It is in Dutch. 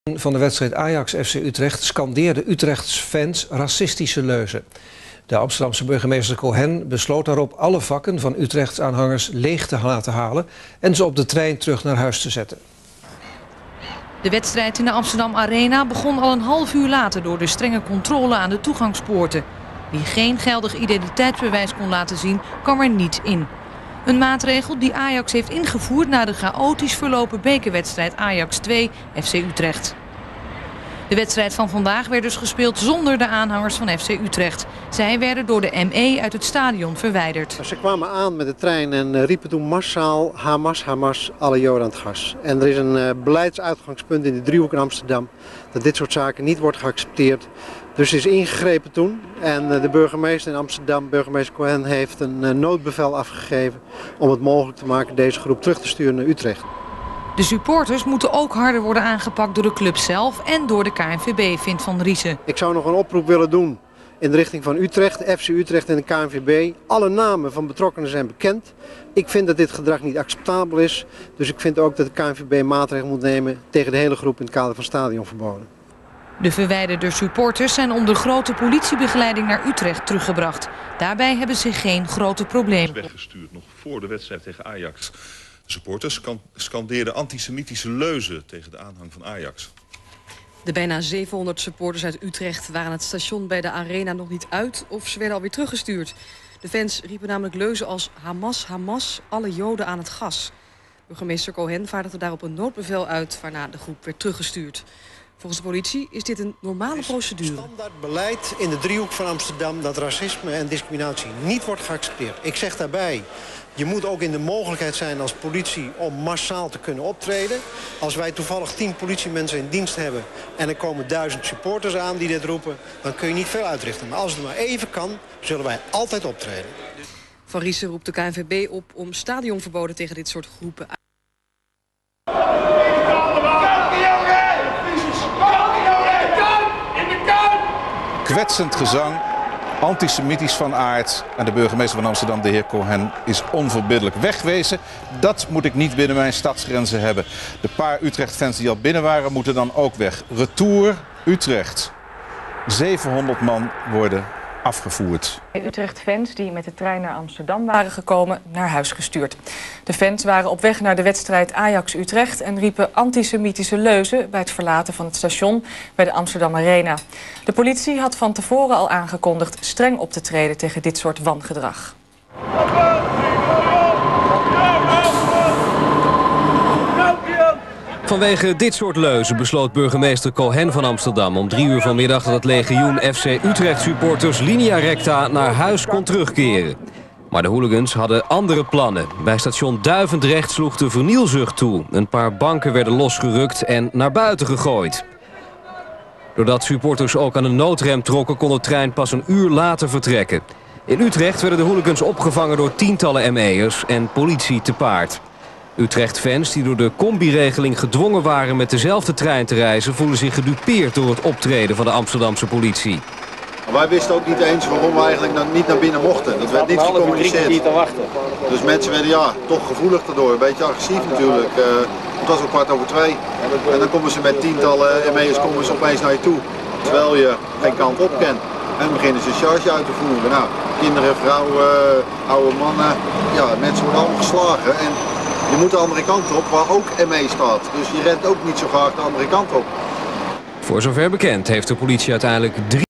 Van de wedstrijd Ajax-FC Utrecht scandeerden Utrechts fans racistische leuzen. De Amsterdamse burgemeester Cohen besloot daarop alle vakken van Utrechts aanhangers leeg te laten halen en ze op de trein terug naar huis te zetten. De wedstrijd in de Amsterdam Arena begon al een half uur later door de strenge controle aan de toegangspoorten. Wie geen geldig identiteitsbewijs kon laten zien, kwam er niet in. Een maatregel die Ajax heeft ingevoerd na de chaotisch verlopen bekerwedstrijd Ajax 2 FC Utrecht. De wedstrijd van vandaag werd dus gespeeld zonder de aanhangers van FC Utrecht. Zij werden door de ME uit het stadion verwijderd. Ze kwamen aan met de trein en riepen toen massaal Hamas, Hamas, alle Joden aan het gas. En er is een beleidsuitgangspunt in de driehoek in Amsterdam dat dit soort zaken niet wordt geaccepteerd. Dus er is ingegrepen toen en de burgemeester in Amsterdam, burgemeester Cohen, heeft een noodbevel afgegeven om het mogelijk te maken deze groep terug te sturen naar Utrecht. De supporters moeten ook harder worden aangepakt door de club zelf en door de KNVB, vindt Van Riesen. Ik zou nog een oproep willen doen in de richting van Utrecht, FC Utrecht en de KNVB. Alle namen van betrokkenen zijn bekend. Ik vind dat dit gedrag niet acceptabel is. Dus ik vind ook dat de KNVB maatregelen moet nemen tegen de hele groep in het kader van stadionverboden. De verwijderde supporters zijn onder grote politiebegeleiding naar Utrecht teruggebracht. Daarbij hebben ze geen grote problemen. Weggestuurd nog voor de wedstrijd tegen Ajax. De supporters scandeerden antisemitische leuzen tegen de aanhang van Ajax. De bijna 700 supporters uit Utrecht waren het station bij de Arena nog niet uit of ze werden alweer teruggestuurd. De fans riepen namelijk leuzen als Hamas, Hamas, alle Joden aan het gas. Burgemeester Cohen vaardigde daarop een noodbevel uit waarna de groep werd teruggestuurd. Volgens de politie is dit een normale procedure. Het standaard beleid in de driehoek van Amsterdam dat racisme en discriminatie niet wordt geaccepteerd. Ik zeg daarbij, je moet ook in de mogelijkheid zijn als politie om massaal te kunnen optreden. Als wij toevallig 10 politiemensen in dienst hebben en er komen 1000 supporters aan die dit roepen, dan kun je niet veel uitrichten. Maar als het maar even kan, zullen wij altijd optreden. Van Riesen roept de KNVB op om stadionverboden tegen dit soort groepen uit. Kwetsend gezang, antisemitisch van aard. En de burgemeester van Amsterdam, de heer Cohen, is onverbiddelijk. Wegwezen, dat moet ik niet binnen mijn stadsgrenzen hebben. De paar Utrecht-fans die al binnen waren, moeten dan ook weg. Retour Utrecht. 700 man worden afgevoerd. Utrecht-fans die met de trein naar Amsterdam waren gekomen, naar huis gestuurd. De fans waren op weg naar de wedstrijd Ajax-Utrecht en riepen antisemitische leuzen bij het verlaten van het station bij de Amsterdam Arena. De politie had van tevoren al aangekondigd streng op te treden tegen dit soort wangedrag. Vanwege dit soort leuzen besloot burgemeester Cohen van Amsterdam om 3 uur vanmiddag dat het legioen FC Utrecht supporters linea recta naar huis kon terugkeren. Maar de hooligans hadden andere plannen. Bij station Duivendrecht sloeg de vernielzucht toe. Een paar banken werden losgerukt en naar buiten gegooid. Doordat supporters ook aan de noodrem trokken, kon de trein pas een uur later vertrekken. In Utrecht werden de hooligans opgevangen door tientallen ME'ers en politie te paard. Utrecht-fans die door de combi-regeling gedwongen waren met dezelfde trein te reizen, voelen zich gedupeerd door het optreden van de Amsterdamse politie. Wij wisten ook niet eens waarom we eigenlijk niet naar binnen mochten. Dat werd niet gecommuniceerd. Dus mensen werden toch gevoelig daardoor. Een beetje agressief natuurlijk. Het was al 2:15. En dan komen ze met tientallen ME'ers opeens naar je toe. Terwijl je geen kant op kent. En dan beginnen ze een charge uit te voeren. Nou, kinderen, vrouwen, oude mannen. Ja, mensen worden allemaal geslagen. En je moet de andere kant op, waar ook ME staat. Dus je rent ook niet zo graag de andere kant op. Voor zover bekend heeft de politie uiteindelijk 3